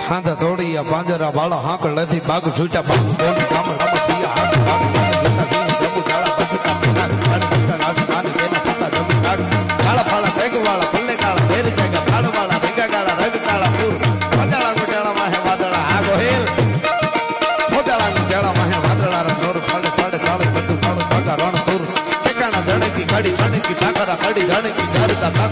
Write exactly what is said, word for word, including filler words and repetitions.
હાંધા તોડિયા પાંજરા બાળા હાંકળ નથી બાગ છૂટા બાગ બોલી કામ રામ પિયા હાથ બાગ જૂતા સિંહ જબુ તાળા બસતા પગાર કાળ પત્તા આસમાન તેના પત્તા જબુ કાળ કાળા ફાળા બેગ વાળા પલ્લે કાળા ફેરી જાગા ફાળ વાળા ભેગા કાળા રગ કાળા પૂર વાદળા ગુટાળા માહે વાદળા આ ગોહેલ ફોદળા ગુટાળા માહે વાદળા ર નોર ફાડે ફાડે તાળે બધું તાળો પગા રણ તુર ઠેકાણા જણકી ગાડી જણકી ઠાકરા કડી જણકી ધરતા